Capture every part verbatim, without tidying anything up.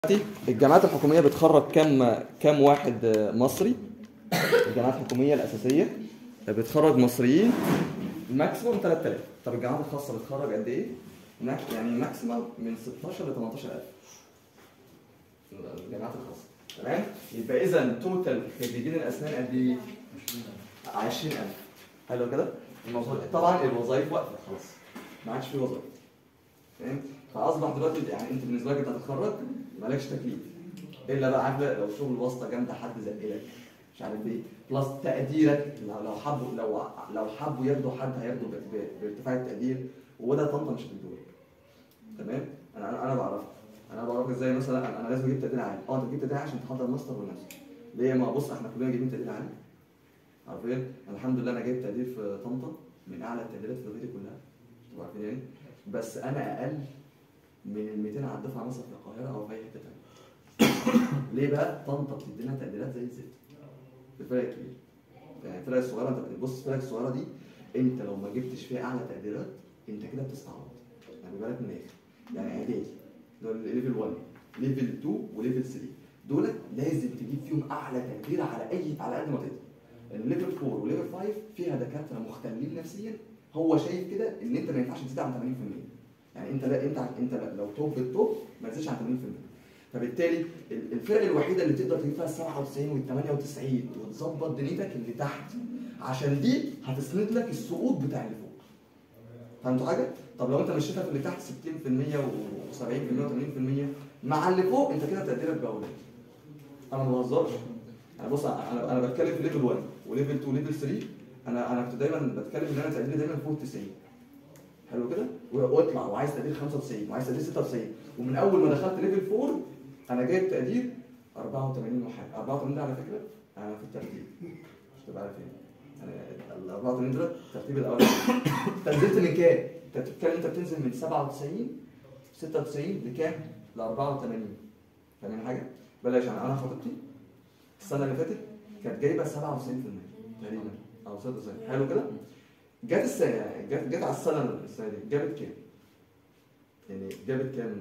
الجامعات الحكومية بتخرج كام كام واحد مصري؟ الجامعات الحكومية الأساسية بتخرج مصريين ماكسيموم ثلاثة آلاف. طب الجامعات الخاصة بتخرج قد إيه؟ يعني ماكسيموم من ستاشر ل تمنتاشر ألف. الجامعات الخاصة، تمام؟ يبقى إذا توتال خريجين الأسنان قد إيه؟ عشرين ألف. حلو كده؟ المفروض طبعا الوظائف وقفت خلاص. ما عادش في وظائف. فاهم؟ فاصبح دلوقتي يعني انت بالنسبه لك انت هتتخرج مالكش تكليف الا بقى عارف لو شغل واسطه جامده حد زقلك مش عارف ايه بلس تقديرك لو حبوا لو لو حبوا ياخدوا حد هياخدوا بارتفاع التقدير وده طنطا مش هتدولك. تمام؟ انا انا انا بعرفك انا بعرفك ازاي مثلا انا لازم اجيب تقدير عالي. اه انت تجيب تقدير عالي عشان تحضر ماستر ونفسك. ليه؟ ما بص احنا كلنا جايبين تقدير عالي عارفين؟ الحمد لله انا جايب تقدير في طنطا من اعلى التقديرات في الغير كلها. انتوا عارفين يعني؟ بس انا اقل من ال مئتين على الدفعه مثلا في القاهره او في اي حته ثانيه. ليه بقى؟ طنطا بتدينا تقديرات زي الزفت. في الفرق الكبيره. يعني الفرق الصغيره انت بتبص الفرق الصغيره دي انت لو ما جبتش فيها اعلى تقديرات انت كده بتستعوض. يعني بالك من الاخر. يعني اعدادي دول ليفل واحد ليفل اتنين وليفل تلاتة دول لازم تجيب فيهم اعلى تقدير على اي على قد ما تقدر. الليفل اربعة وليفل خمسة فيها دكاتره مختلين نفسيا هو شايف كده ان انت ما ينفعش تزيد عن ثمانين في المية. يعني انت لا انت انت لو توب التوب ما تزيدش عن ثمانين في المية. فبالتالي الفرق الوحيده اللي تقدر تجيب فيها سبعة وتسعين وال ثمانية وتسعين وتظبط دنيتك اللي تحت عشان دي هتسند لك السقوط بتاع اللي فوق. فهمتوا حاجه؟ طب لو انت مشيتها في اللي تحت ستين في المية وسبعين في المية وثمانين في المية مع اللي فوق انت كده تقديرك بقى قليل. انا ما بهزرش. انا بص انا انا بتكلم في ليفل واحد وليفل اتنين وليفل تلاتة. انا انا كنت دايما بتكلم ان انا تقديري دايما فوق تسعين. حلو كده؟ واطلع وعايز تقدير خمسة وتسعين وعايز تقدير ستة وتسعين ومن اول ما دخلت ليفل اربعة انا جايب تقدير اربعة وثمانين وحاجه. اربعة وثمانين ده على فكره انا في الترتيب مش تبقى عارف ايه. انا ال اربعة وثمانين ده الترتيب الاول. انت نزلت من كام؟ انت بتتكلم انت بتنزل من سبعة وتسعين ستة وتسعين لكام؟ ل اربعة وثمانين. فاهمين حاجه؟ بلاش انا انا خطيبتي السنه اللي فاتت كانت جايبه سبعة وتسعين في المية تقريبا او ستة وتسعين. حلو كده؟ جت السنه جت جت على السنه السنه دي جابت كام؟ يعني جابت كام؟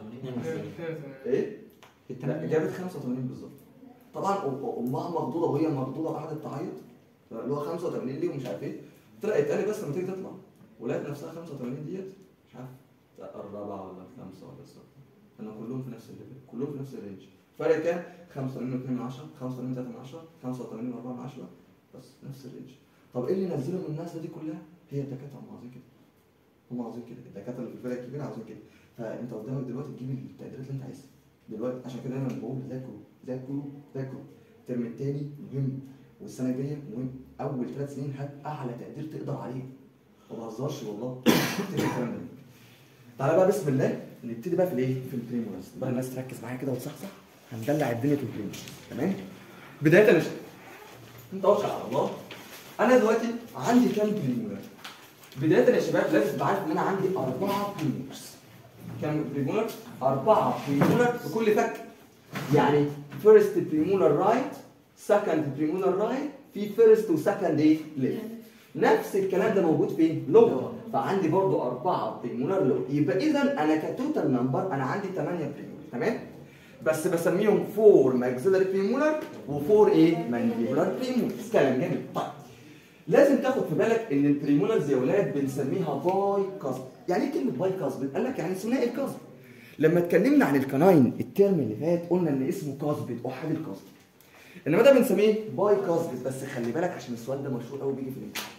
ايه؟ لا جابت خمسة وثمانين بالظبط. طبعا امها مخضوضه وهي مخضوضه قعدت تعيط اللي هو خمسة وثمانين ليه ومش عارف ايه. طلعت قالت بس لما تيجي تطلع ولقيت نفسها خمسة وثمانين ديت مش عارف الرابعه ولا الخامسه ولا السادسه. انا كلهم في نفس الليفل كلهم في نفس الرينج. فرق كام؟ خمسة وثمانين واتنين من عشرة خمسة وثمانين وتلاتة من عشرة خمسة وثمانين واربعة من عشرة بس نفس الرينج. طب ايه اللي نزلهم الناس دي كلها؟ هي الدكاتره هم عاوزين كده. هم عاوزين كده، الدكاتره اللي في الفرق الكبيره عاوزين كده. فانت قدامك دلوقتي تجيب التقديرات اللي انت عايزها. دلوقتي عشان كده دايما بقول ذاكروا ذاكروا ذاكروا. الترم الثاني مهم والسنه الجايه مهم. اول ثلاث سنين هات اعلى تقدير تقدر عليه. ما بهزرش والله. الكلام ده. تعالى بقى بسم الله نبتدي بقى في الايه؟ في البريمولارز. بقى الناس تركز معايا كده وتصحصح. هندلع الدنيا في البريمولارز. تمام؟ بدايه يا انت توكل على الله. انا دلوقتي عندي كام بريمولار؟ بدايه يا شباب لازم تبقى عارف ان انا عندي اربعه بريمولارز. كام بريمولار؟ اربعه بريمولار في كل فك. يعني فيرست بريمولار رايت، سكند بريمولار رايت، في فيرست وسكند ايه؟ ليفت. نفس الكلام ده موجود فين؟ لور. فعندي برضو اربعه بريمولار لور. يبقى اذا انا كتوتال نمبر انا عندي ثمانية بريمولار. تمام؟ بس بسميهم فور ماكسيلاري بريمولار وفور ايه؟ مانديبولار بريمولار. كلام جميل. طيب لازم تاخد في بالك ان البريمولارز يا ولاد بنسميها باي كاسب. يعني ايه كلمه باي كاسب؟ قال لك يعني ثنائي الكاسب. لما اتكلمنا عن الكناين الترم اللي فات قلنا ان اسمه كاسبت احاد الكاسب. انما ده بنسميه باي كاسبت. بس خلي بالك عشان السؤال ده مشهور قوي بيجي في الامتحان.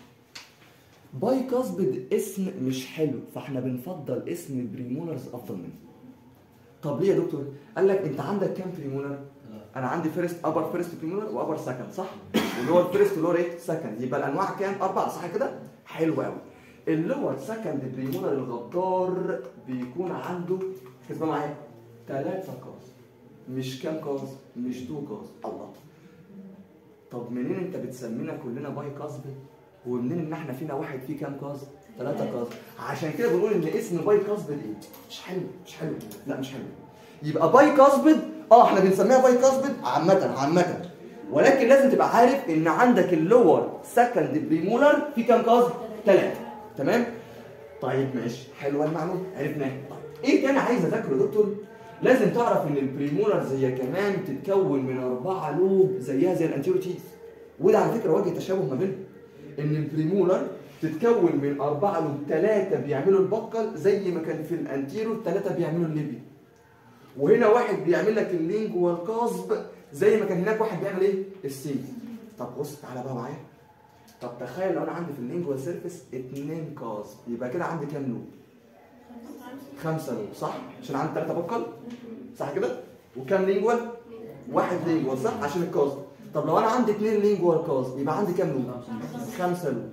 باي كاسبت اسم مش حلو فاحنا بنفضل اسم البريمولارز افضل منه. طب ليه يا دكتور؟ قال لك انت عندك كام بريمولار؟ انا عندي فيرست ابر فيرست بريمولار وابر سكند صح؟ اللي هو الفيرست اللي هو ايه؟ سكند. يبقى الانواع كام؟ اربعه صح كده؟ حلو قوي. اللور سكند بريمولار الغدار بيكون عنده كسبه معايا ثلاثه كاز. مش كام كاز؟ مش اتنين كاز. الله. طب منين انت بتسمينا كلنا باي كاسب؟ ومنين ان احنا فينا واحد فيه كام كاز؟ ثلاثه كاز. عشان كده بنقول ان اسم باي كاسب ايه؟ مش حلو مش حلو لا مش حلو. يبقى باي كاسبد اه احنا بنسميها باي كاسبد عامه عامه. ولكن لازم تبقى عارف ان عندك اللور سكند بريمولار في كام كاز؟ ثلاثه. تمام؟ طيب ماشي حلوه المعلومه عرفناها. طيب ايه تاني عايز اذاكره يا دكتور؟ لازم تعرف ان البريمولارز هي كمان بتتكون من اربعه لوب زيها زي الانتيرو تيث، وده على فكره وجه تشابه ما بينهم، ان البريمولار تتكون من اربعه لوب، ثلاثه بيعملوا البقل زي ما كان في الانتيرو ثلاثه بيعملوا الليبيا، وهنا واحد بيعمل لك اللينجوال قصب زي ما كان هناك واحد بيعمل ايه؟ السيف. طب بص تعالى بقى معايا. طب تخيل لو انا عندي في اللينجوال سيرفيس اثنين قصب، يبقى كده عندي كام لوب؟ خمسه لوب صح؟ عشان عندي ثلاثه بقل صح كده؟ وكام لينجوال؟ واحد لينجوال صح؟ عشان القصب. طب لو انا عندي اثنين لينجوال قصب يبقى عندي كام لوب؟ خمسه لوب.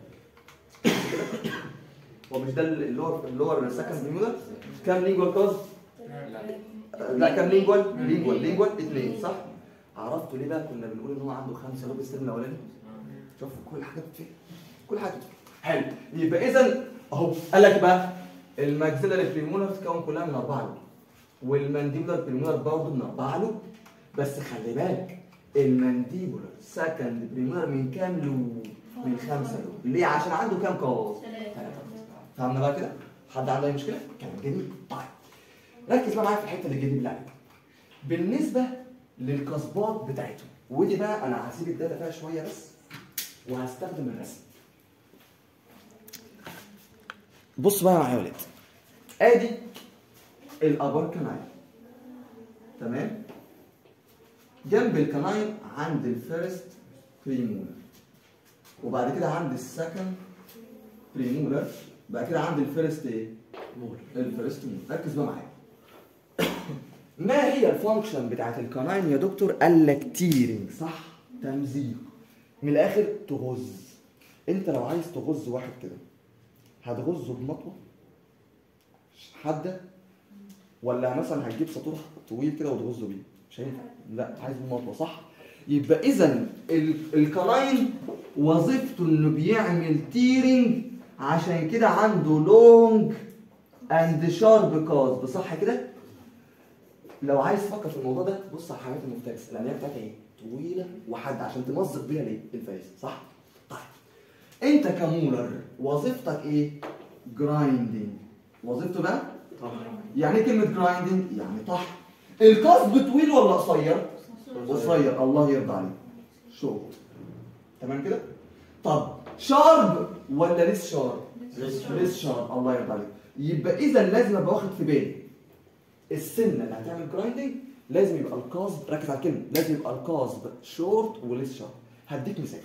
هو مش ده اللور اللور سكند بريمولار؟ كام لينجوال قصب؟ لا كام لينجوال؟ لينجوال لينجوال اثنين صح؟ عرفتوا ليه بقى كنا بنقول ان هو عنده خمسه لوب السلم الاولاني؟ شوف كل حاجه بتفيد كل حاجه بتفيد. حلو، يبقى اذا اهو قال لك بقى الماكسيلاري بريمولار تتكون كلها من اربعه لوب، والمانديبولار بريمولار برضه من اربعه لوب، بس خلي بالك المانديبولار سكند بريمولار من كام لوب؟ من خمسه لوب. ليه؟ عشان عنده كام قوس؟ ثلاثه. فهمنا بقى كده؟ حد عنده اي مشكله؟ كلام جميل. طيب ركز بقى معايا في الحته اللي جديد بالله. بالنسبه للقصبات بتاعتهم، ودي بقى انا هسيب الداتا فيها شويه بس وهستخدم الرسم. بص بقى معايا يا ولاد، ادي الابر كناين تمام، جنب الكناين عند الفيرست بريمولر، وبعد كده عند السكند بريمولر، بعد كده عند الفيرست ايه؟ مولر. الفيرست مولر. ركز بقى معايا. ما هي الفانكشن بتاعت الكناين يا دكتور؟ قال لك تيرنج صح؟ تمزيق. من الاخر تغز. انت لو عايز تغز واحد كده هتغزه بمطوه حاده، ولا مثلا هتجيب سطور طويل كده وتغزه بيه؟ مش هينفع. لا عايز بمطوه صح؟ يبقى اذا الكناين وظيفته انه بيعمل تيرنج، عشان كده عنده لونج اند شارب قصب صح كده؟ لو عايز تفكر في الموضوع ده بص على الحيوانات المفترسه، الانيه بتاعتها ايه؟ طويله وحاده عشان تمزق بيها الايه؟ الفريسه صح؟ طيب انت كمولر وظيفتك ايه؟ جرايندنج. وظيفته بقى؟ يعني ايه كلمه جرايندنج؟ يعني طحن. القصب طويل ولا قصير؟ قصير. الله يرضى عليك. شورت. تمام كده؟ طب شارب ولا ليس شارب؟ ليس شارب. الله يرضى عليك. يبقى اذا لازم ابقى واخد في بالي السنه اللي هتعمل جرايندنج لازم يبقى القصب، ركز على الكلمه، لازم يبقى القصب شورت وليس شارب. هديك مثال.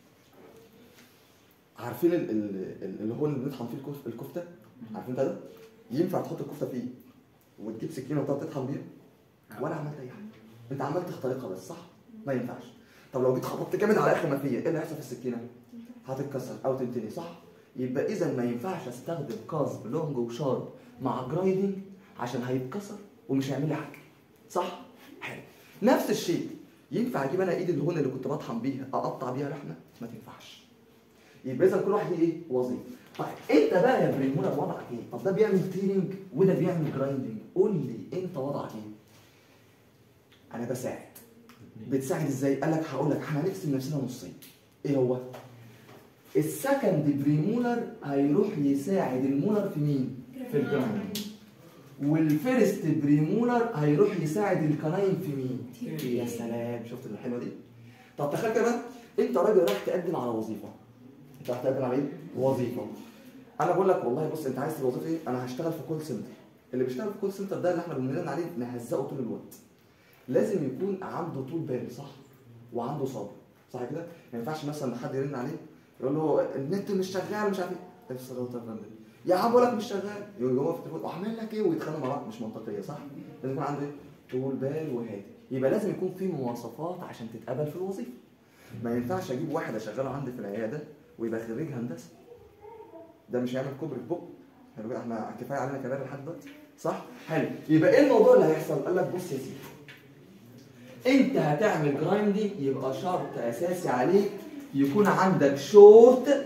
عارفين اللي هو اللي بنطحن فيه الكفته؟ عارفين ده؟ ينفع تحط الكفته فيه وتجيب سكينه وتقعد تطحن بيها؟ ولا عملت اي حاجه. انت عملت تخترقها بس صح؟ ما ينفعش. طب لو جيت خبطت جامد على اخر ما فيها، ايه اللي هيحصل في السكينه؟ هتتكسر او تنتني صح؟ يبقى اذا ما ينفعش استخدم قصب لونج وشارب مع جرايدنج عشان هيتكسر ومش هيعمل لي حاجه. صح؟ حلو. نفس الشيء ينفع اجيب انا ايدي الهون اللي كنت بطحن بيها اقطع بيها لحمه؟ ما تنفعش. يبقى اذا كل واحد ليه ايه؟ وظيفه. طيب انت بقى يا بريمولر وضعك ايه؟ طب ده بيعمل تيرنج وده بيعمل جرايندنج، قول لي انت وضعك ايه؟ انا بساعد. بتساعد ازاي؟ قال لك هقول لك احنا هنقسم نفسنا نصين. ايه هو؟ السكند بريمولر هيروح يساعد المولر في مين؟ في الجرايندنج. والفيرست بريمولر هيروح يساعد الكناين في مين؟ يا سلام، شفت الحلوه دي؟ طب تخيل كمان انت راجل رايح تقدم على وظيفه. انت رايح تقدم على ايه؟ وظيفه. انا بقول لك والله بص انت عايز الوظيفه ايه؟ انا هشتغل في كول سنتر. اللي بيشتغل في كول سنتر ده اللي احنا بنرن عليه نهزقه طول الوقت. لازم يكون عنده طول بال صح؟ وعنده صبر صح كده؟ ما ينفعش مثلا حد يرن عليه يقول له النت مش شغال مش عارف ايه. افصل وتر فندم. يا عم بقول لك مش شغال. يقول هو في التليفون اعمل لك ايه ويتخانقوا مع بعض. مش منطقيه صح؟ لازم يكون عنده ايه؟ طول بال وهادي. يبقى لازم يكون في مواصفات عشان تتقبل في الوظيفه. ما ينفعش اجيب واحد اشغله عندي في العياده ويبقى خريج هندسه. ده مش هيعمل كوبري في بقه. احنا كفايه علينا كبار لحد دلوقتي صح؟ حلو. يبقى ايه الموضوع اللي هيحصل؟ قال لك بص يا سيدي، انت هتعمل جرايندنج يبقى شرط اساسي عليك يكون عندك شورت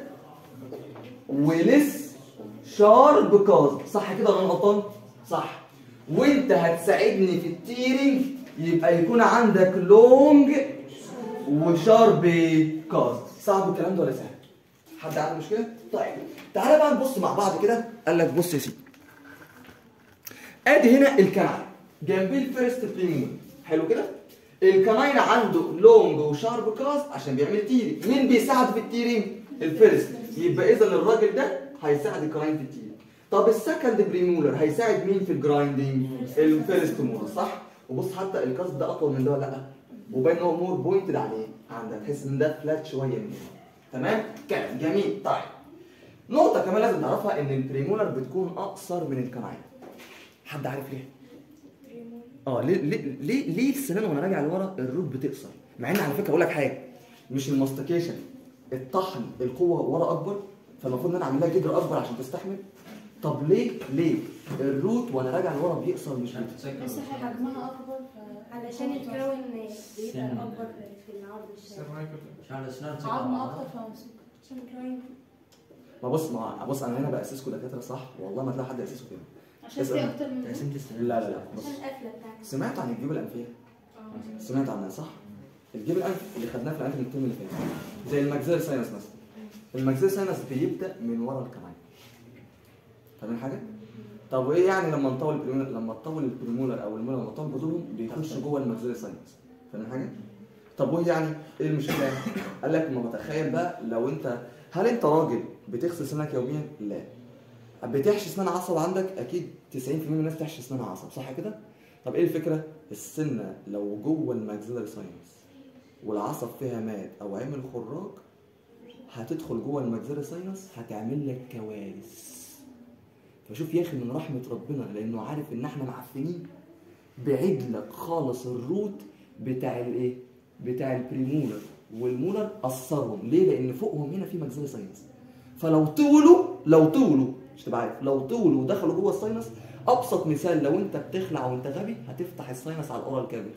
ولس شارب قصب صح كده ولا انا غلطان؟ صح. وانت هتساعدني في التيرنج يبقى يكون عندك لونج وشارب قصب. صعب الكلام ده ولا سهل؟ حد عنده مشكله؟ طيب تعالى بقى نبص مع بعض كده. قال لك بص يا سيدي، ادي هنا الكنعان جنبيه الفيرست بريمولر. حلو كده؟ الكناين عنده لونج وشارب كاست عشان بيعمل تيري. مين بيساعد في التيرينج؟ الفيرست. يبقى اذا الراجل ده هيساعد الكناين في التيرينج. طب السكند بريمولر هيساعد مين في الجرايندنج؟ الفيرست مولر، صح؟ وبص حتى الكاست ده اطول من ده ولا لا؟ وباين ان هو مور بوينتد عليه عندك، تحس ان ده فلات شويه من هنا. تمام؟ كلام جميل. طيب نقطه كمان لازم تعرفها ان البريمولر بتكون اقصر من الكناين. حد عارف ليه؟ اه ليه ليه ليه ليه السنان وانا راجع لورا الروت بتقصر؟ مع ان على فكره اقول لك حاجه، مش الماستيكيشن الطحن القوه ورا اكبر، فالمفروض ان انا اعمل لها جدر اكبر عشان تستحمل. طب ليه ليه الروت وانا راجع لورا بيقصر مش بيتسكر؟ بس حجمها اكبر علشان الكراون بيبقى اكبر في العرض الشامل عشان الاسنان عظم اكتر فمسك عشان الكراون. ما بص ما بص انا هنا باسسكم دكاتره صح، والله ما تلاقي حد ياسسكم كده. عشان في اكتر من لا لا لا بص. عشان القفله بتاعتك. سمعت عن الجيوب الانفيه؟ اه سمعت عنها صح؟ الجيب الانف اللي خدناه في الانف الترم اللي فات زي الماكسيلر ساينس مثلا. الماكسيلر ساينس بيبدا من ورا الكناين. فاهمين حاجه؟ طب وايه يعني لما نطول البريمولر، لما نطول البريمولر او المولر لما نطول جذورهم بيخش جوه الماكسيلر ساينس. فاهمين حاجه؟ طب وايه يعني؟ ايه المشكله؟ قال لك ما بتخيل بقى لو انت، هل انت راجل بتغسل سنانك يوميا؟ لا. بتحشي اسنان عصب عندك؟ اكيد تسعين بالمية من الناس بتحشي اسنان عصب، صح كده؟ طب ايه الفكره؟ السنه لو جوه الماكسيلر ساينس والعصب فيها مات او عمل خراج هتدخل جوه الماكسيلر ساينس هتعمل لك كوارث. فشوف يا اخي من رحمه ربنا لانه عارف ان احنا معفنين بعيد لك خالص الروت بتاع الايه؟ بتاع البريمولر والمولر قصرهم. ليه؟ لان فوقهم هنا في ماكسيلر ساينس. فلو طولوا لو طولوا مش تبقى عارف، لو طولوا ودخلوا جوه الساينس، ابسط مثال لو انت بتخلع وانت غبي هتفتح الساينس على الاورال كافيتي.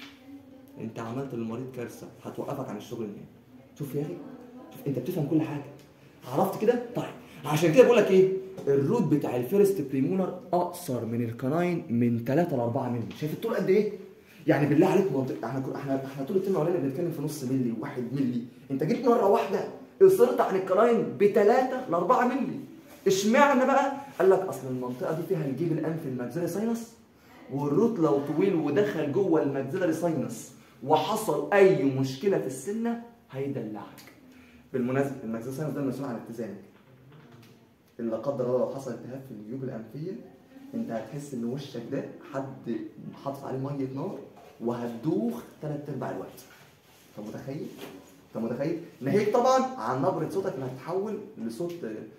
انت عملت للمريض كارثه هتوقفك عن الشغل النهائي. شوف يا اخي، شوف انت بتفهم كل حاجه. عرفت كده؟ طيب عشان كده بقول لك ايه؟ الروت بتاع الفيرست بريمولر اقصر من الكناين من ثلاثة ل أربعة مللي. شايف الطول قد ايه؟ يعني بالله عليك منطق احنا احنا احنا طول الترم الاولاني بنتكلم في نص مللي وواحد مللي، انت جيت مره واحده قصرت عن الكناين ب ثلاثة ل أربعة مللي. اشمعنى بقى؟ قال لك اصل المنطقه دي فيها الجيب الانفي الماكسيلري ساينس، والروت لو طويل ودخل جوه الماكسيلري ساينس وحصل اي مشكله في السنه هيدلعك. بالمناسبه الماكسيلري ساينس ده مسؤول عن اتزانك. اللي لا قدر الله لو حصل التهاب في الجيوب الانفيه انت هتحس ان وشك ده حد حاطط عليه ميه نار وهتدوخ ثلاث ارباع الوقت. انت متخيل؟ انت متخيل؟ ناهيك طبعا عن نبره صوتك اللي هتتحول لصوت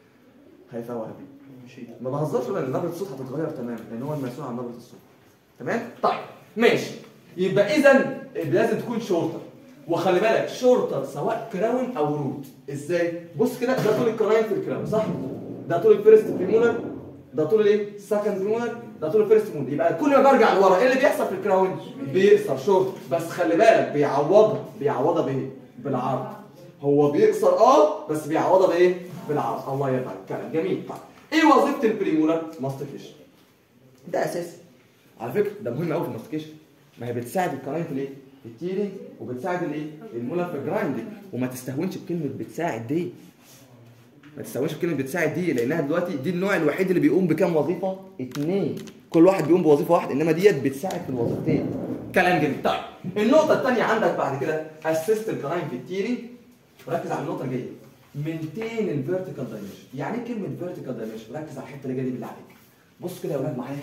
هيفا وهبي. ما بهزرش ولا نبره الصوت هتتغير تماما لان هو المسؤول عن نبره الصوت. تمام؟ طيب ماشي. يبقى اذا لازم تكون شورتر، وخلي بالك شورتر سواء كراون او روت. ازاي؟ بص كده، ده طول الكراين في الكراون صح؟ ده طول الفيرست بريمولر، ده طول الايه؟ السكند بريمولر، ده طول الفيرست مولر. يبقى كل ما برجع لورا ايه اللي بيحصل في الكراون؟ بيقصر شورت، بس خلي بالك بيعوضها بيعوضها بايه؟ بالعرض. هو بيكسر اه بس بيعوضها بايه؟ بالعرض. الله يبارك كلام جميل. طيب ايه وظيفه البريمولر؟ ماستيكيشن. ده اساسي على فكره، ده مهم قوي في الماستيكيشن. ما هي بتساعد الكراين في الايه؟ في التيرنج، وبتساعد الايه؟ المولر في الجرايندنج. وما تستهونش بكلمه بتساعد دي، ما تستهونش بكلمه بتساعد دي، لانها دلوقتي دي النوع الوحيد اللي بيقوم بكام وظيفه؟ اثنين. كل واحد بيقوم بوظيفه واحده، انما ديت بتساعد في الوظيفتين. كلام جميل. طيب النقطه الثانيه عندك بعد كده اسيست الكراين في التيرنج. ركز على النقطه الجايه، مينتين الفيرتيكال دايمنشن. يعني ايه كلمه فيرتيكال دايمنشن؟ ركز على الحته اللي جايه دي بالله عليك. بص كده يا اولاد معايا،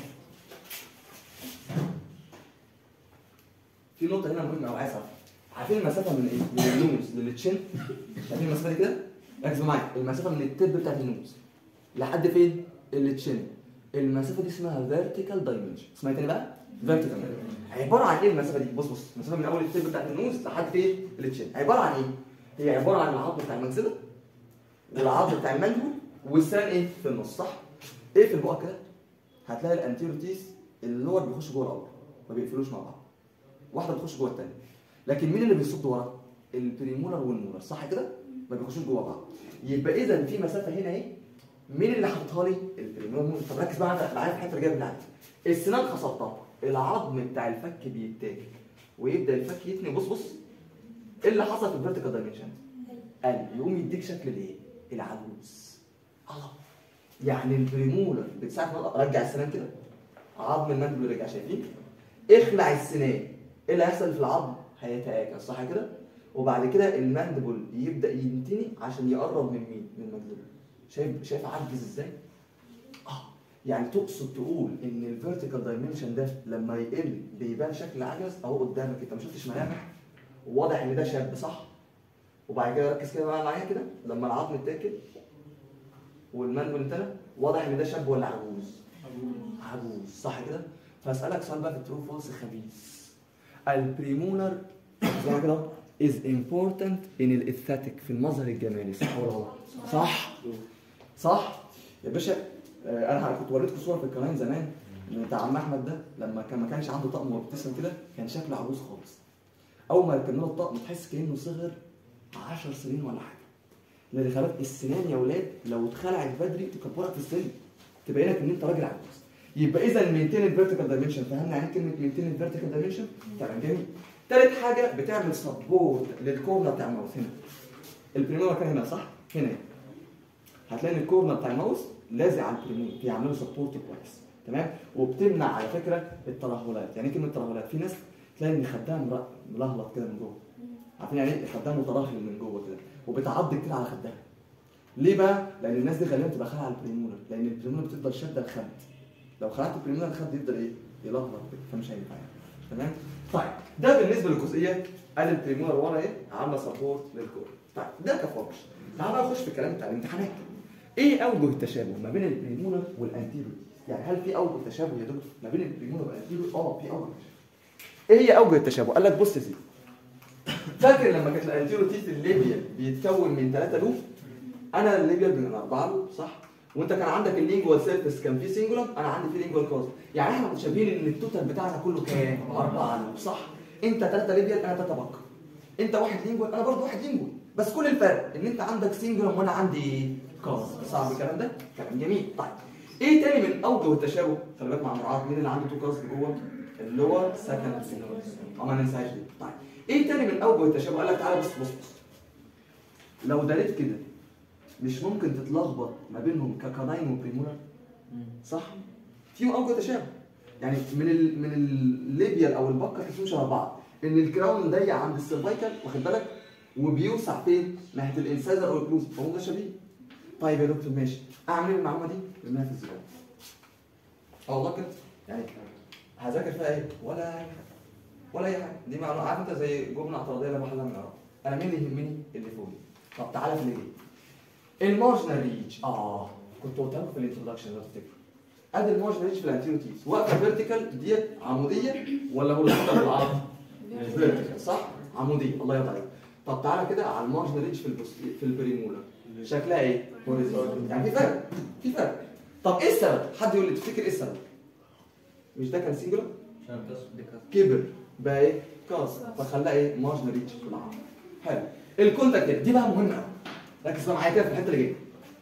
في نقطه هنا مهمه قوي عايز اعرفها. عارفين المسافه من ايه؟ من النوز للتشين؟ شايفين المسافه دي كده؟ ركز معايا، المسافه من التب بتاعت النوز لحد فين؟ التشين. المسافه دي اسمها فيرتيكال دايمنشن. اسمها ايه تاني بقى؟ فيرتيكال. عباره عن ايه المسافه دي؟ بص بص، المسافه من اول التب بتاعت النوز لحد فين؟ التشين. عباره عن ايه؟ هي عباره عن العظم بتاع المنزله والعظم بتاع المندبل والسنان ايه؟ في النص، صح؟ ايه في البقى كده؟ هتلاقي الانتيرو تيس اللور بيخش جوه الاول، ما بيقفلوش مع بعض. واحده بتخش جوه الثانيه. لكن مين اللي بيصد ورا؟ البريمولر والمولر، صح كده؟ ما بيخشوش جوه بعض. يبقى اذا في مسافه هنا اهي، مين اللي حاططها لي؟ البريمولر والمولر. طب ركز بقى معايا في الحته اللي جايه بالله عليك. السنان خصبتها، العظم بتاع الفك بيتاكل ويبدا الفك يتني. بص بص ايه اللي حصل في الفيرتيكال دايمنشن؟ قال يقوم يديك شكل الايه؟ العجوز. الله، يعني البريمولر بتساعد. رجع السنان كده، عظم المندبل رجع، شايفين؟ اخلع السنان، ايه اللي هيحصل في العظم؟ هيتآكل صح كده؟ وبعد كده الماندبل يبدا ينتني عشان يقرب من مين؟ من المجذوب. شايف شايف عجز ازاي؟ اه يعني تقصد تقول ان الفيرتيكال دايمنشن ده لما يقل بيبان شكل عجز اهو قدامك، انت ما شفتش ملامح؟ واضح ان ده شاب صح؟ وبعد كده ركز كده بقى معايا كده، لما العظم اتاكل والماندبل انتنى واضح ان ده شاب ولا عجوز؟ عجوز صح كده؟ فاسالك سؤال بقى في الترو فولس خبيث. البريمولر زي كده is important in الاثاتيك في المظهر الجمالي صح ولا غلط؟ صح صح يا باشا. انا كنت وريتكم صوره في القناه زمان بتاع عم احمد ده لما كان ما كانش عنده طقم وابتسم كده كان شكله عجوز خالص. اول ما ركبنا له الطقم تحس كانه صغر عشر سنين ولا حاجه. اللي خلاك السنان يا ولاد لو اتخلعت بدري تكبرك في السن تبين لك ان انت راجل عجوز. يبقى اذا مينتين الفيرتيكال دايمنشن، فهمنا يعني كلمه مينتين الفيرتيكال دايمنشن؟ تمام جميل. ثالث حاجه بتعمل سبورت للكورنر بتاع الماوس. هنا البريمولر كان هنا صح؟ هنا هتلاقي ان الكورنر بتاع الماوس لازق على البريمولر بيعملوا سبورت كويس تمام. وبتمنع على فكره الترهلات. يعني كلمه ترهلات في ناس تلاقي ان خدها ملهلط كده من جوه، عارفين يعني ايه خدها مترهل من جوه كده وبتعض كتير على خدها. ليه بقى؟ لان الناس دي غالبا بتبقى خالعه على البريمولر، لان البريمولر بتفضل شاده الخد. لو خلعت البريمولر الخد يفضل ايه؟ يلخبط كده فمش هينفع يعني. تمام؟ طيب ده بالنسبه للجزئيه ادي البريمولر ورا ايه؟ عامله سبورت للكور. طيب ده كفرش. تعال بقى نخش في الكلام بتاع الامتحانات. ايه اوجه التشابه ما بين البريمولر والانتيريور؟ يعني هل في اوجه تشابه يا دكتور ما بين البريمولر والانتيريور؟ اه في اوجه تشابه. ايه هي اوجه التشابه؟ قال لك بص يا سيدي. فاكر لما كانت الانتيريور تيث الليبيال بيتكون من ثلاثه لوب؟ انا الليبيال من اربعه لوب صح؟ وانت كان عندك اللينجوال سيرفيس كان فيه سنجولار، انا عندي فيه لينجوال كوز. يعني احنا متشابهين ان التوتال بتاعنا كله كام؟ اربعه لوب صح؟ انت ثلاثه ليبيال انا ثلاثه بكر. انت واحد لينجوال انا برضه واحد لينجوال، بس كل الفرق ان انت عندك سنجولار وانا عندي كوز. صعب الكلام ده؟ كلام جميل. طيب ايه تاني من اوجه التشابه؟ خلي بالك مع مراعاه مين اللي عنده تو كوز جوه؟ اللور سكند سنجولار. اه ما ننساش دي. طيب ايه تاني من اوجه التشابه؟ قال لك تعالى بص بص بص. لو داريت كده مش ممكن تتلخبط ما بينهم ككناين وبريمولر؟ صح؟ فيهم اوجه تشابه. يعني من ال من الليبيال او البكر تحسهم شبه بعض، ان الكراون ضيق عند السيرفايكال واخد بالك وبيوسع فين؟ ناحيه الانسايزر او الكلوز، فهم متشابهين. طيب يا دكتور ماشي، اعمل ايه المعلومه دي؟ ارميها في الزباله. اه والله كده يعني هذاكر فيها ايه؟ ولا اي حاجه ولا اي حاجه. دي معلومه عارف انت زي جمله اعتراضيه لا محل من الاعراب. انا مين اللي يهمني؟ اللي فوقي. طب تعالى في اللي جاي. المارجنال ريتش اه كنت قلت لكم في الانترودكشن لو تفتكروا. ادي المارجنال ريتش في الانتيريور تيث واقفه فيرتيكال ديت عموديه ولا هوريزونتال بالعرض؟ فيرتيكال صح؟ عموديه الله يرضى عليك. طب تعالى كده على المارجنال ريتش في في البريمولر شكلها ايه؟ هوريزونتال. يعني في فرق في فرق. طب ايه السبب؟ حد يقول لي تفتكر ايه السبب؟ مش ده كان سنجولار؟ كبر بقى ايه؟ كاس فخلاها ايه؟ مارجنال ريتش في العرض. حلو. الكونتاكت دي بقى مهمه قوي. ركز بقى معايا كده في الحته اللي جايه.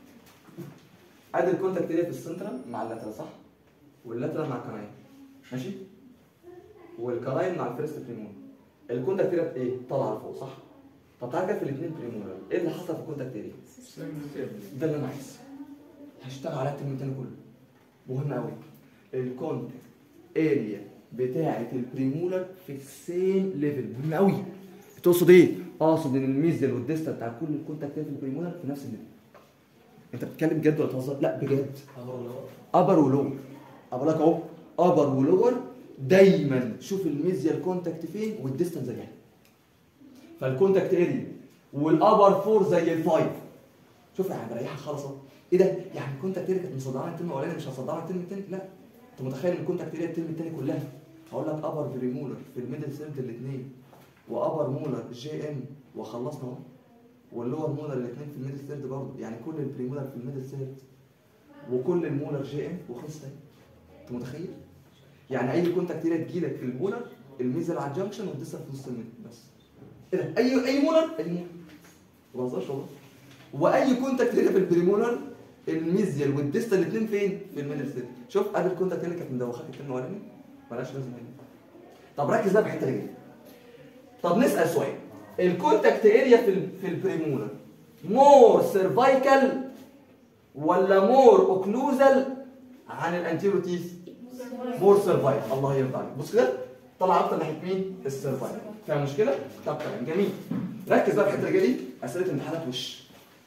ادي الكونتاكت دي في السنترال مع اللاترال صح؟ واللاترال مع الكناين. ماشي؟ والكناين مع الفيرست بريمولر. الكونتاكت دي ايه؟ طالعه لفوق صح؟ طب تعالى كده في الاثنين بريمولر، ايه اللي حصل في الكونتاكت دي؟ ده اللي انا عايزه. هشتغل على الترم الثاني كله. مهم قوي. الكونتاكت اريا بتاعه البريمولر في السيم ليفل، مهم قوي. تقصد ايه؟ اقصد ان الميزل والديستال بتاع كل الكونتاكت في البريمولر في نفس الليفل. انت بتتكلم بجد ولا بتهزر؟ لا بجد. ابر ولور. اقول لك اهو ابر ولور دايما شوف الميزيال كونتاكت فين والديستال زيها. فالكونتاكت اريا والابر فور زي الفايف. شوف يعني بريحك خالص اهو. ايه ده؟ يعني الكونتاكت اريا كانت مصدعه الترم الاولاني مش هتصدعها الترم الثاني؟ لا. انت متخيل ان الكونتاكت اريا الترم الثاني كلها هقول لك ابر بريمولر في الميدل سيرد الاثنين وابر مولر جي ام وخلصنا اهو. واللور مولر الاثنين في الميدل سيرد برضه، يعني كل البريمولر في الميدل سيرد وكل المولر جي ام وخلص تاني. انت متخيل؟ يعني اي كونتاكت اريا تجيلك في المولر الميزل على الجنكشن والديستال في نص الميدل بس. ايه ده؟ اي اي مولر اي مولر. ما بهزرش والله. واي كونتاكت اريا في البريمولر الميزيال والديستال الاثنين فين؟ في الميدل سيرد. شوف ادي الكونتاكت اللي كانت مدوخاك الترم الاولاني مالهاش لازمه هنا. طب ركز بقى في الحته اللي جايه. طب نسال سؤال. الكونتاكت اريا في في البريمولر مور سيرفايكال ولا مور اوكلوزال عن الانتيريور تيث؟ مور سيرفايكال. الله يرضى عليك. بص كده طلع اكتر ناحيه مين؟ السيرفايكال. فيها مشكله؟ طب تمام جميل. ركز بقى في الحته اللي جايه دي، اسئله امتحانات وش.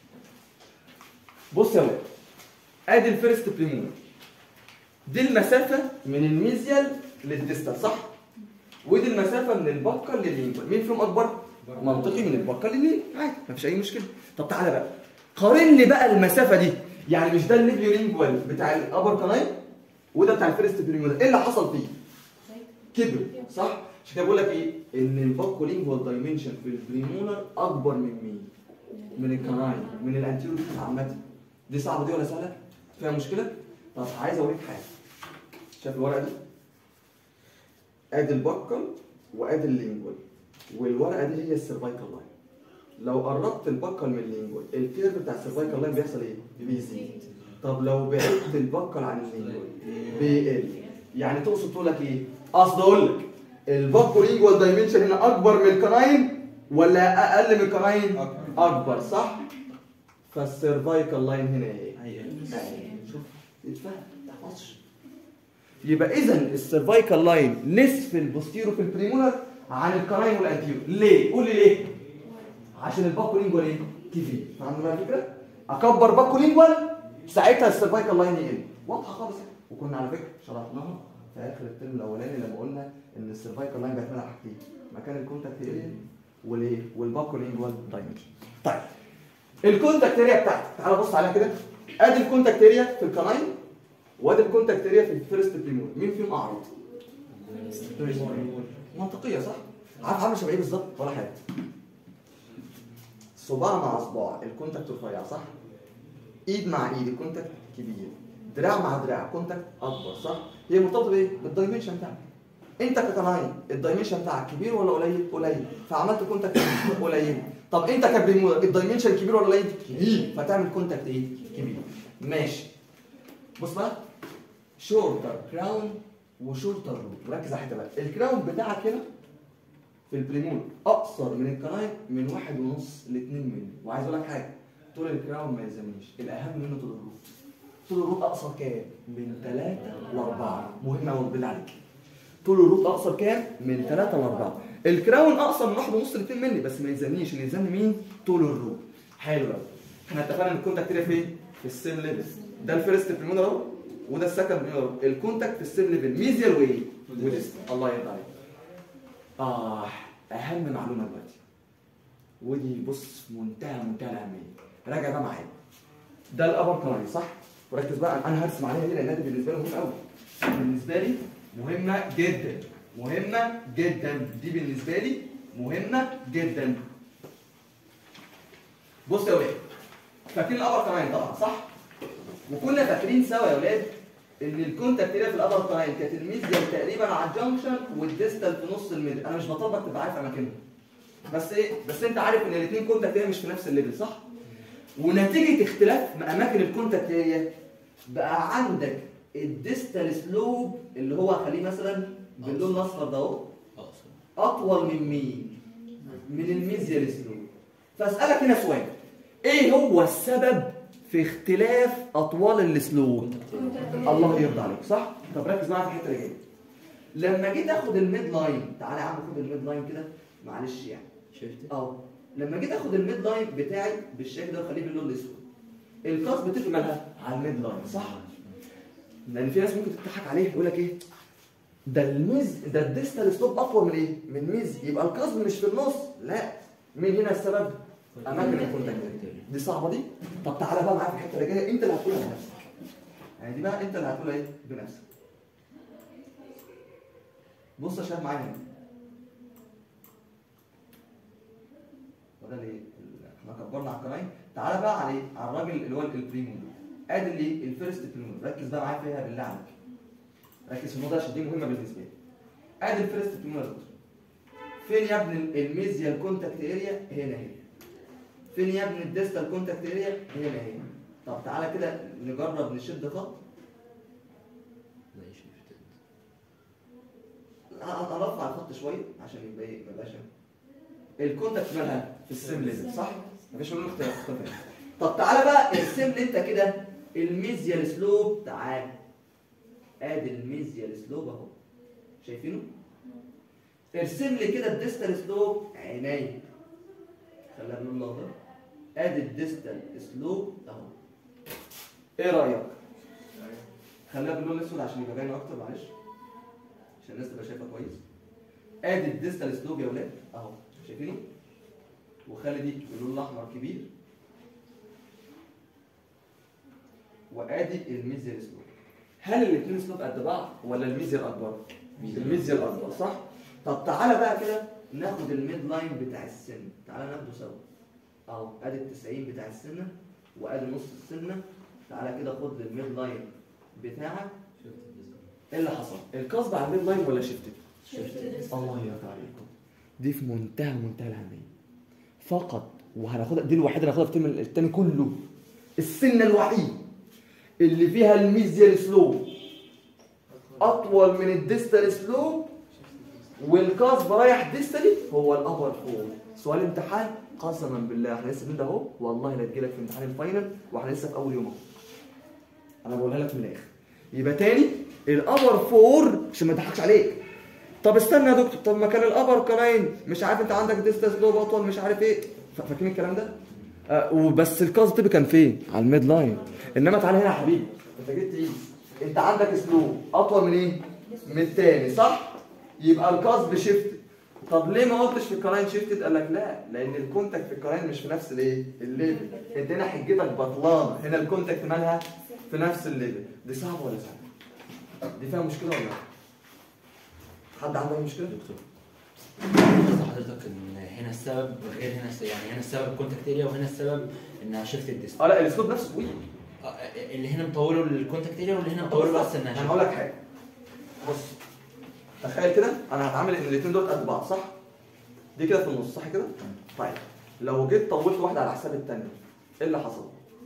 بص يا ولاد، ادي الفيرست بريمولر، دي المسافه من الميزيال للديستال صح؟ ودي المسافه من البكال لللينجوال، مين فيهم اكبر؟ منطقي من البكال لللينجوال، عادي مفيش اي مشكله. طب تعالى بقى قارن لي بقى المسافه دي، يعني مش ده الليبيو لينجوال بتاع الابر كاناين وده بتاع الفيرست بريمولر، ايه اللي حصل فيه؟ كبر صح؟ عشان كده بقول لك ايه؟ ان الباكو لينجوال دايمنشن في البريمولر اكبر من مين؟ من الكاناين، من الانتيريور عامه. دي صعبه دي ولا سهله؟ فيها مشكله؟ طب عايز اوريك حاجه. شايف الورقه دي؟ ادي الباكل وادي اللينجوال، والورقه دي هي السيرفايكال لاين. لو قربت الباكل من اللينجوال، الكيرف بتاع السيرفايكال لاين بيحصل ايه؟ بيزيد. طب لو بعدت الباكل عن اللينجوال بيقل. يعني تقصد تقول لك ايه؟ قصد اقول لك الباكو لينجوال دايمنشن هنا اكبر من الكاناين ولا اقل من الكاناين؟ اكبر صح؟ فالسيرفايكال لاين هنا ايه؟ شوف اتفهم ما تحفظش. يبقى اذا السيرفايكال لاين نصف البوستيرو في البريمولر عن الكاناين والانتيرو. ليه؟ قول لي ليه؟ عشان الباكو لينجوال ايه؟ كبير. فهمت بقى الفكره؟ اكبر باكو لينجوال ساعتها السيرفايكال لاين يقل. واضحه خالص. وكنا على فكره شرحناها في اخر الترم الاولاني لما قلنا ان السيرفايكال لاين بيعتمد على حاجتين، مكان الكونتاكت اريا والايه؟ والباكو لينجوال دايمنشن. طيب الكونتاكت اريا بتاعتي تعال بص عليها كده. ادي الكونتاكت اريا في الكاناين وادي الكونتاكت اريا في الفيرست بريمولر، مين فيهم اعرض؟ منطقيه صح؟ عارف عامل شبه ايه بالظبط؟ ولا حاجه. صباع مع صباع الكونتاكت رفيع صح؟ ايد مع ايد الكونتاكت كبير. دراع مع دراع كونتاكت اكبر صح؟ هي مرتبطه بايه؟ بالدايمنشن بتاعك. انت ككاناين الدايمنشن بتاعك كبير ولا قليل؟ قليل، فعملت كونتاكت قليل. طب انت كبريمولر الدايمنشن كبير ولا قليل؟ كبير، فتعمل كونتاكت ايه؟ كبير. ماشي. بص بقى شورتر كراون وشورتر روت، وركز على حته بقى. الكراون بتاعك هنا في البريمولر اقصر من الكاناين من واحد ونص ل اتنين مللي، وعايز اقول لك حاجه، طول الكراون ما يلزمنيش، الاهم منه طول الروت. طول الروت اقصر كام؟ من ثلاثة ل أربعة، مهم قوي بالله عليك. طول الروت اقصر كام؟ من ثلاثة ل أربعة. الكراون اقصر من واحد ونص ل اتنين مللي، بس ما يلزمنيش، اللي يلزمني مين؟ طول الروت. حلو قوي. احنا اتفقنا ان الكونتاكت اريا فين؟ في السيم ليفل. ده الفيرست بريمولر اهو وده السكند بريمولر. الكونتاكت في السيم ليفل ميزيال وايه؟ وديستال. الله يرضى عليك. اه اهم معلومه دلوقتي، ودي بص في منتهى منتهى الاهميه، راجع بقى معايا. ده الابر كاناين صح؟ وركز بقى انا هرسم عليها دي لانها دي بالنسبه لي مهمه قوي. بالنسبه لي مهمه جدا، مهمه جدا، دي بالنسبه لي مهمه جدا. بص يا ولاد، فاكرين الابر كاناين طبعا صح؟ وكنا فاكرين سوا يا ولاد ان الكونتاكت اريا في الابر كاناين كانت الميزيال تقريبا على الجنكشن والديستال في نص الميدل. انا مش بطالبك تبقى عارف اماكنهم، بس ايه؟ بس انت عارف ان الاثنين كونتاكت اريا مش في نفس الليفل صح؟ ونتيجه اختلاف اماكن الكونتاكت اريا بقى عندك الديستال سلوب اللي هو خليه مثلا باللون الاصفر ده اهو اطول من مين؟ من الميزيال سلوب. فاسالك هنا سؤال، ايه هو السبب في اختلاف اطوال السلوب؟ الله يرضى عليك صح؟ طب ركز معايا في الحته اللي جايه. لما جيت اخد الميد لاين، تعالى يا عم خد الميد لاين كده معلش يعني شفت؟ اه لما جيت اخد الميد لاين بتاعي بالشكل ده وخليه باللون الاسود، القص بتبقى مالها على الميد لاين صح؟ لان في ناس ممكن تضحك عليه يقول لك ايه؟ ده الميز ده الديستال سلوب اطول من ايه؟ من ميز، يبقى القص مش في النص. لا، مين هنا السبب؟ اماكن الكونتاكت. دي صعبه دي؟ طب تعالى بقى معايا في الحته اللي جايه، انت اللي هتقولها بنفسك. يعني دي بقى انت اللي هتقولها ايه؟ بنفسك. بص يا شباب معايا هنا. وده ليه؟ احنا كبرنا على الكراين، تعالى بقى على ايه؟ على الراجل اللي هو البريمولر. ادي اللي الفيرست بريمولر، ركز بقى معايا فيها بالله عليك. ركز في الموضوع عشان دي مهمه بالنسبه لي. ادي الفيرست بريمولر. فين يا ابني الميزيال كونتاكت اريا؟ هنا هنا. فين يا ابني الديستال كونتاكت اريا؟ هنا هنا. طب تعالى كده نجرب نشد خط. ماشي شفت. انا ارفع الخط شويه عشان يبقى ايه؟ ما يبقاش الكونتاكت مالها في السيم ليفل صح؟ مفيش منه اختلاف. طب تعالى بقى ارسم لي انت كده الميزيال سلوب. تعالى ادي الميزيال سلوب اهو، شايفينه؟ ارسم لي كده الديستال سلوب عينيا، خليها باللون الاخضر. ادي الديستال سلوب اهو. ايه رايك؟ خليها باللون الاسود عشان يبقى باين اكتر، معلش عشان الناس تبقى شايفه كويس. ادي الديستال سلوب يا ولاد اهو، شايفينه؟ وخلي دي باللون الاحمر كبير. وادي الميزيال سلوب. هل الاثنين سلوب قد بعض ولا الميزيال اكبر؟ الميزيال اكبر صح؟ طب تعالى بقى كده ناخد الميد لاين بتاع السن، تعالى ناخده سوا. اهو ادي ال تسعين بتاع السنه وادي نص السنه. تعالى كده خد الميد لاين بتاعك. ايه اللي حصل؟ القصد على الميد لاين ولا شفتت؟ شفتت. الله يرضى عليكم. دي في منتهى منتهى الاهميه. فقط وهناخدها دي الوحيده اللي هناخدها في الترم الثاني كله. السنه الوحيد اللي فيها الميزيال سلوب اطول من الديستال سلوب والكاسب رايح ديستالي هو الابر فور. سؤال امتحان قسما بالله احنا لسه بنبدا اهو، والله لا تجيلك في امتحان الفاينل واحنا لسه في اول يوم اهو. انا بقولها لك من الاخر. يبقى تاني الابر فور عشان ما اضحكش عليك. طب استنى يا دكتور، طب ما كان الابر كلاين مش عارف انت عندك ديستال سلوب اطول مش عارف ايه، فاكرين الكلام ده؟ آه وبس الكاسب كان فين؟ على الميد لاين. انما تعالى هنا يا حبيبي، انت جيت تقيس انت عندك سلوب اطول من ايه؟ من الثاني صح؟ يبقى الكاسب شيفت. طب ليه ما قلتش في الكلاين شيفتد؟ قال لك لا، لان الكونتاكت في الكلاين مش في نفس الايه؟ الليفل. انت هنا حجتك بطلانه، هنا الكونتاكت مالها في نفس الليفل. دي صعبه ولا سهله؟ دي فيها مشكله ولا لا؟ حد عنده اي مشكله؟ دكتور قصد حضرتك ان هنا السبب غير هنا السبب، يعني هنا السبب كونتاكت اريا وهنا السبب انها شيفت الديست. اه لا الاسلوب نفسه طويل. اللي هنا مطوله الكونتاكت اريا واللي هنا مطوله بس انها. انا هقول لك حاجه. بص تخيل كده انا هتعامل ان الاثنين دول قد بعض صح؟ دي كده في النص صح كده؟ طيب لو جيت طولت واحده على حساب الثانيه ايه اللي حصل؟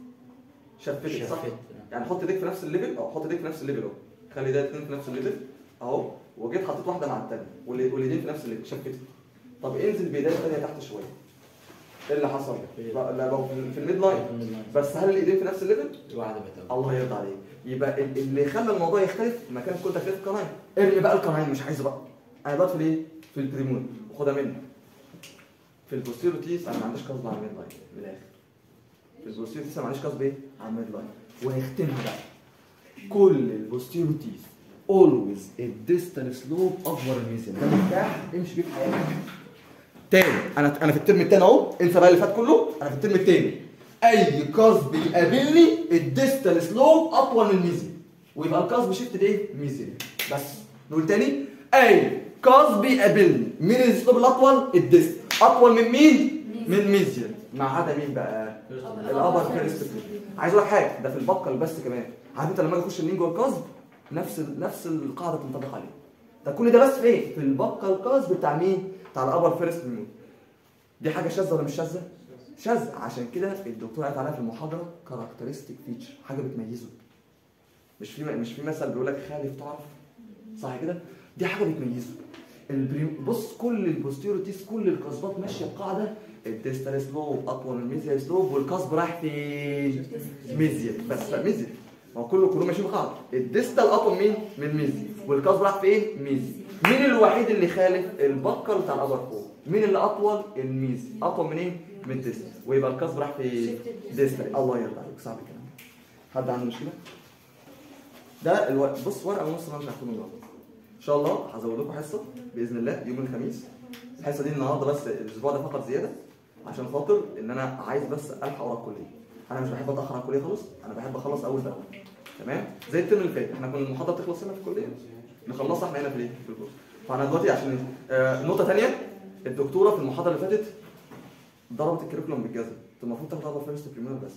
شفتت صح؟ يعني حط ايديك في نفس الليفل او حط ايديك في نفس الليفل اهو. خلي ده الاثنين في نفس الليفل اهو، وجيت حطيت واحده مع الثانيه والايدين في نفس الليفل شفتت. طب انزل بايديك الثانيه تحت شويه. ايه اللي حصل؟ لا لو في الميد لاين بس هل الايدين في نفس الليفل؟ واحده بتبقى. الله يرضى عليك. يبقى اللي خلى الموضوع يختلف مكان كنت في القناين. ارمي بقى القناين مش عايزه بقى. انا بقى في الايه؟ في البريمون وخدها مني. في البوستيروتيس انا ما عنديش قصد على الميد لاين من الاخر. في البوستيروتيس انا ما عنديش قصد ايه؟ على الميد لاين. وهختمها بقى. كل البوستيروتيس اولويز الديستال سلوب اكبر الميزان. ده مفتاح امشي بيه في حياتك. تاني انا انا في الترم الثاني اهو، انسى بقى اللي فات كله، انا في الترم الثاني. اي قصب يقابلني الديستال سلوب اطول من الميزان ويبقى القصب شيفت ايه؟ ميزان. بس نقول تاني اي قصب يقابلني مين السلوب الاطول؟ الديست. اطول من مين؟ من ميزان. ما عدا مين بقى؟ الابر فيرست. عايز اقول لك حاجه، ده في البقل بس كمان. عارف انت لما اجي اخش منين جوه القصب نفس نفس القاعده تنطبق عليه. ده كل ده بس في ايه؟ في البقل القصب بتاع مين؟ بتاع الابر فيرست ميمون. دي حاجه شاذه ولا مش شاذه؟ شاذ. عشان كده الدكتور قال عليها في المحاضره كاركترستيك فيتشر، حاجه بتميزه. مش في مش في مثل بيقول لك خالف تعرف صح كده؟ دي حاجه بتميزه. البريم بص كل البوستيروتيس كل القصبات ماشيه بقاعده الديستال سلوب اطول من الميزيال سلوب والقصب رايح في ميزيال بس ميزيال. ما هو كله كله ماشي بقاعده الديستال اطول مين؟ من ميزيال والقصب رايح فين؟ ميزيال. مين الوحيد اللي خالف؟ البقل بتاع الابر فوق. مين اللي اطول؟ الميزي. اطول من ايه؟ من الديستال. ويبقى القصب راح في ديستال. الله يرضى عليك. صعب الكلام ده. حد عنده مشكله؟ ده الو... بص ورقه ونص انا مش هاخده النهارده. ان شاء الله هزود لكم حصه باذن الله يوم الخميس. الحصه دي النهارده بس الاسبوع ده فقط زياده عشان خاطر ان انا عايز بس الحق ورا الكليه. انا مش بحب اتاخر على الكليه خالص، انا بحب اخلص اول باول. تمام؟ زي الترم اللي فات احنا كنا المحاضره بتخلص هنا في الكليه نخلصها احنا هنا في في الكورس. فانا دلوقتي عشان آه نقطه ثانيه، الدكتوره في المحاضره اللي فاتت ضربت الكريكولوم بالجزم. انتوا المفروض تاخدوا ابر فيرست بريمير بس.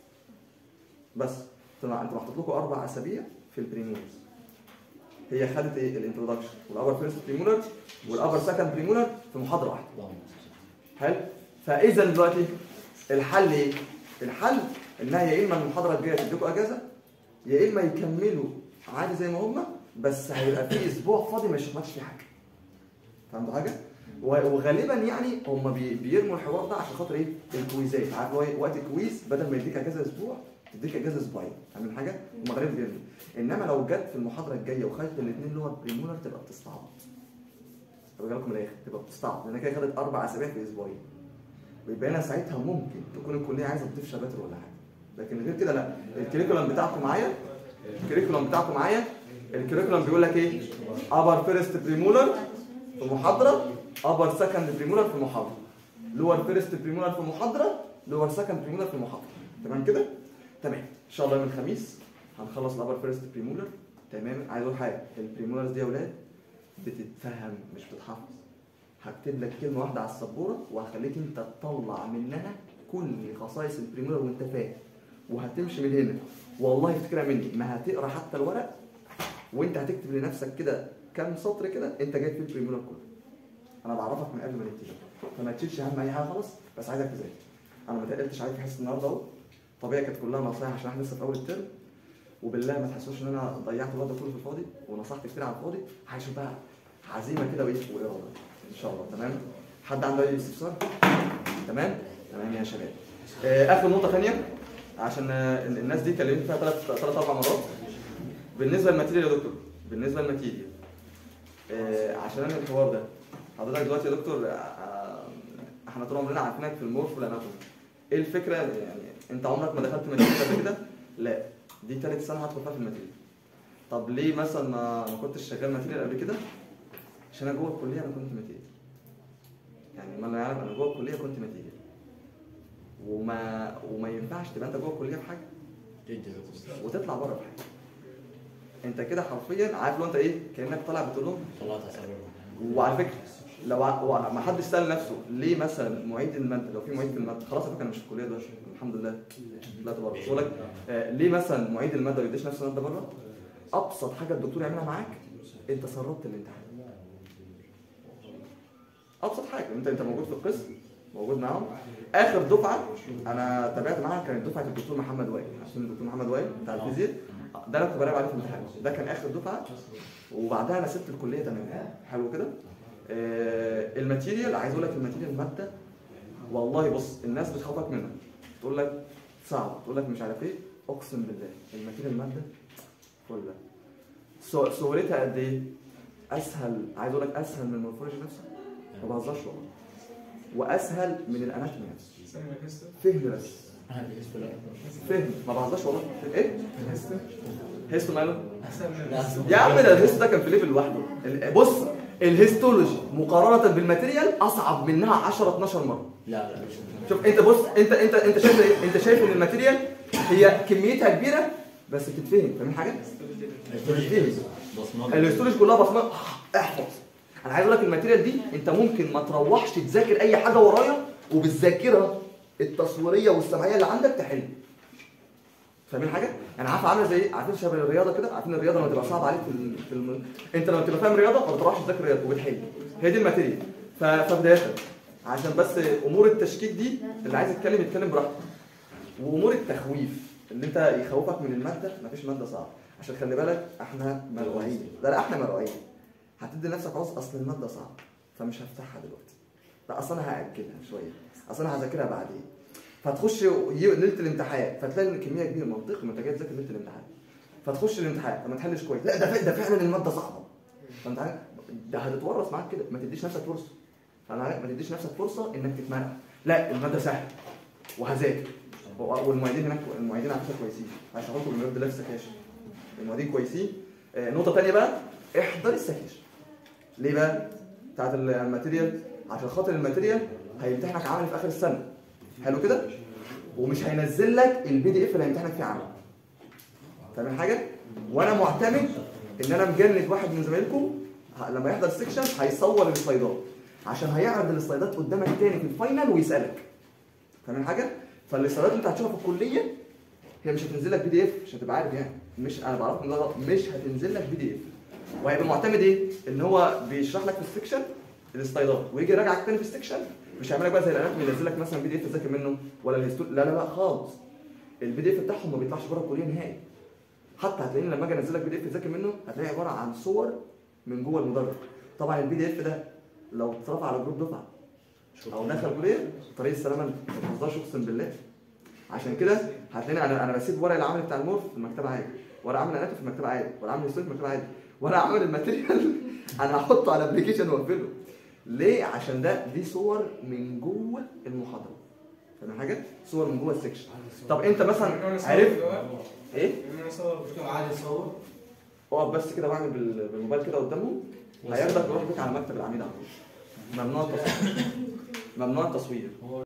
بس انتوا انتوا محطوط لكم اربع اسابيع في البريميرز. هي خدت ايه؟ الانترودكشن والابر فيرست بريمير والابر سكند بريمير في محاضره واحده. حلو؟ فاذا دلوقتي الحل ايه؟ الحل انها يا اما المحاضره الجايه تديكم اجازه يا اما يكملوا عادي زي ما هم، بس هيبقى في اسبوع فاضي ما يشرحش فيه حاجه. فهمتوا حاجه؟ وغالبا يعني هم بيرموا الحوار ده عشان خاطر ايه؟ الكويزات. عارف وقت الكويز بدل ما يديك اجازه اسبوع تديك اجازه اسبوعين. فاهم حاجه؟ هم غالبا بيرموا. انما لو جت في المحاضره الجايه وخدت الاثنين اللي هو البريمولر تبقى بتستعبط. هبقى لكم من الاخر تبقى بتستعب لان كده خدت اربع اسابيع في اسبوعين. ويبقى هنا ساعتها ممكن تكون الكليه عايزه تضيف شباتر ولا حاجه. لكن غير كده لا. الكريكولم بتاعكم معايا الكريكولم بتاعكم معايا الكريكولم بيقول لك ايه؟ ابر فيرست بريمولر في محاضره، ابر سكند بريمولر في محاضره، لور فيرست بريمولر في محاضره، لور سكند بريمولر في محاضره. تمام كده؟ تمام. ان شاء الله يوم الخميس هنخلص الابر فيرست بريمولر. تمام. عايز اقول حاجه، البريمولرز دي يا اولاد بتتفهم مش بتحفظ. هكتب لك كلمه واحده على السبوره وهخليك انت تطلع منها كل خصائص البريمولر وانت فاهم، وهتمشي من هنا والله افتكرها مني ما هتقرا حتى الورق وانت هتكتب لنفسك كده كام سطر كده انت جايب فيه البريمولر كله. انا بعرفك من قبل ما نبتدي فما تشيلش هم اي حاجه خالص، بس عايزك تذاكر. انا ما تقلتش عليك في حصه النهارده اهو، طبيعي كانت كلها نصايح عشان احنا لسه في اول الترم، وبالله ما تحسوش ان انا ضيعت الوقت كله في الفاضي ونصحت كتير على الفاضي. هشوف بقى عزيمه كده وايه واراده ان شاء الله. تمام. حد عنده اي استفسار؟ تمام تمام يا شباب. آه اخر نقطه ثانيه عشان آه الناس دي كلمتني فيها ثلاث ثلاث اربع مرات بالنسبه للماتيريال يا دكتور. بالنسبه للماتيريال آه عشان انا الحوار ده حضرتك دلوقتي يا دكتور آه احنا طول عمرنا عارفينك في المورف والاناتومي. ايه الفكره يعني انت عمرك ما دخلت ماتيريال قبل كده؟ لا، دي ثالث سنه هدخل فيها في الماتيريال. طب ليه مثلا ما ما كنتش شغال ماتيريال قبل كده؟ عشان انا جوه الكليه انا كنت ماتيريال. يعني ما انا يعرف انا جوه الكليه كنت ماتيريال. وما وما ينفعش تبقى انت جوه الكليه في حاجه وتطلع بره في حاجه. انت كده حرفيا عارف لو انت ايه كانك طالع بتقول لهم طلعت اسرار. وعلى فكره لو ما حدش سال نفسه ليه مثلا معيد الماده، لو في معيد في الماده خلاص انا مش في الكليه دلوقتي الحمد لله لا تبارك بقول لك آه ليه مثلا معيد الماده ما يديش نفس الماده بره؟ ابسط حاجه الدكتور يعملها معاك انت سربت الامتحان. ابسط حاجه انت انت موجود في القسم موجود معاهم. اخر دفعه انا تابعت معاها كانت دفعه الدكتور محمد وائل. عشان الدكتور محمد وائل بتاع الفيزياء ده انا كنت براقب عليه في الامتحان، ده كان اخر دفعه وبعدها انا سبت الكليه تماما. حلو كده. آه الماتيريال عايز اقول لك الماتيريال ماده والله بص الناس بتخافك منها تقول لك صعب تقول لك مش عارف ايه، اقسم بالله الماتيريال ماده كلها سهولتها قد ايه؟ اسهل عايز اقول لك اسهل من المورفولوجي نفسه ما بهزرش والله، واسهل من الاناتومي نفسه. فهم بس فهم ما بهزرش والله. ايه؟ هيستو ماله؟ يا عم ده الهيستو ده كان في ليفل لوحده. بص الهيستولوجي مقارنه بالماتيريال اصعب منها عشرة اتناشر مره. لا لا مش شوف انت بص انت انت انت شايف ايه؟ انت شايف ان الماتيريال هي كميتها كبيره بس بتتفهم. فاهمين حاجه؟ الهيستولوجي كلها بصمات احفظ. انا عايز اقول لك الماتيريال دي انت ممكن ما تروحش تذاكر اي حاجه ورايا وبالذاكره التصويريه والسمعيه اللي عندك تحل. فاهمين حاجه؟ يعني عارف عامله زي ايه؟ عارفين شبه الرياضه كده؟ عارفين الرياضه لما تبقى صعبه عليك في, الم... في الم... انت لما تبقى فاهم رياضه ما بتروحش تذاكر رياضه وبتحل. هي دي الماتيريال. ف... فبدايه عشان بس امور التشكيك دي اللي عايز يتكلم يتكلم براحته. وامور التخويف اللي انت يخوفك من الماده، مفيش ماده صعبه. عشان خلي بالك احنا مرعوعين. لا لا احنا مرعوعين. هتدي لنفسك عذر اصل الماده صعبه فمش هفتحها دلوقتي. لا اصل انا هاجلها شويه. اصل انا هذاكرها بعدين. فتخش ليله الامتحان فتلاقي ان الكميه كبيره منطقي ما انت جاي تذاكر ليله الامتحان. فتخش الامتحان فما تحلش كويس. لا ده ده فعلا الماده صعبه. فانت عارف ده هتتورث معاك كده. ما تديش نفسك فرصه. فانا عارف ما تديش نفسك فرصه انك تتمرق. لا الماده سهله وهذاكر. والمعيدين هناك المعيدين على فكره كويسين. هشرح لكم المواد اللي في السكاشن. المعيدين كويسين. آه نقطه ثانيه بقى احضر السكاشن. ليه بقى؟ بتاعت الماتيريال عشان خاطر الماتيريال هيمتحنك عملي في اخر السنه. حلو كده؟ ومش هينزل لك البي دي اف اللي هيمتحنك فيه عملي. فاهمين حاجه؟ وانا معتمد ان انا مجند واحد من زمايلكم لما يحضر السكشن هيصور السلايدات عشان هيعرض السلايدات قدامك تاني في الفاينل ويسالك. فاهمين حاجه؟ فالسلايدات اللي انت هتشوفها في الكليه هي مش هتنزل لك بي دي اف عشان تبقى عارف يعني. مش انا بعرفك ان مش هتنزل لك بي دي اف. وهيبقى معتمد ايه؟ ان هو بيشرح لك في السكشن السلايدات ويجي يراجعك تاني في السكشن. مش هيعمل لك بقى زي الاناتومي ينزل لك مثلا بي دي اف تذاكر منه ولا الهيستول. لا لا لا خالص. البي دي اف بتاعهم ما بيطلعش بره الكليه نهائي. حتى هتلاقيني لما اجي انزل لك بي دي اف تذاكر منه هتلاقيه عباره عن صور من جوه المدرج. طبعا البي دي اف ده لو اترفع على جروب دفعه او دخل كليه طريق السلامه ما تهزرش اقسم بالله. عشان كده هتلاقيني انا انا بسيب ورق العمل بتاع المورف في المكتبه عادي، ورق عمل الاناتومي في المكتبه عادي، ورق عمل الهيستوري في المكتبه عادي، ورق عمل الماتيريال انا هحطه على ابلكيشن واقفله. ليه؟ عشان ده دي صور من جوه المحاضره. فاهم حاجه؟ صور من جوه السكشن. طب انت مثلا عرفت ايه؟ دكتور عادي صور اقف بس كده واعمل بالموبايل كده قدامهم، هياخدك يروح بيك على مكتب العميد على طول. ممنوع التصوير. ممنوع التصوير.